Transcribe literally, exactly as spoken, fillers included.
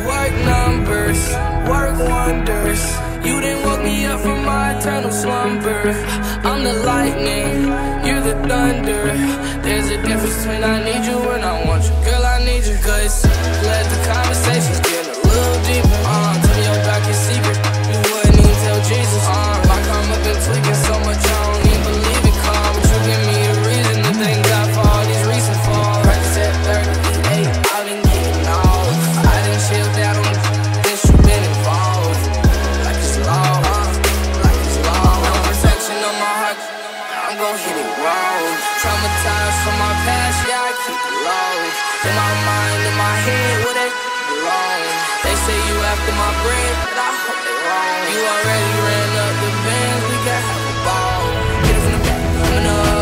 work numbers, work wonders. You didn't woke me up from my eternal slumber. I'm the lightning, you're the thunder. There's a difference between I need you and I want you. Girl, I need you, cause let the conversations get a little deeper. Uh, tell me your darkest secret, you wouldn't even tell Jesus. Uh, my karma been tweaking so much I don't even believe it calm. But you give me a reason to thank God for all these recent falls. Practice at thirty-eight, I've been getting off. I done chilled out on this, you been involved. Like it's law, like it's law. No protection on my heart, I'm gon' hit it wrong. Traumatized from my past, yeah, I keep it low. In my mind, in my head, where they belong. They say you after my bread, but I hope they wrong. You already ran up the bands, we got have a ball. Get it from the back, coming up.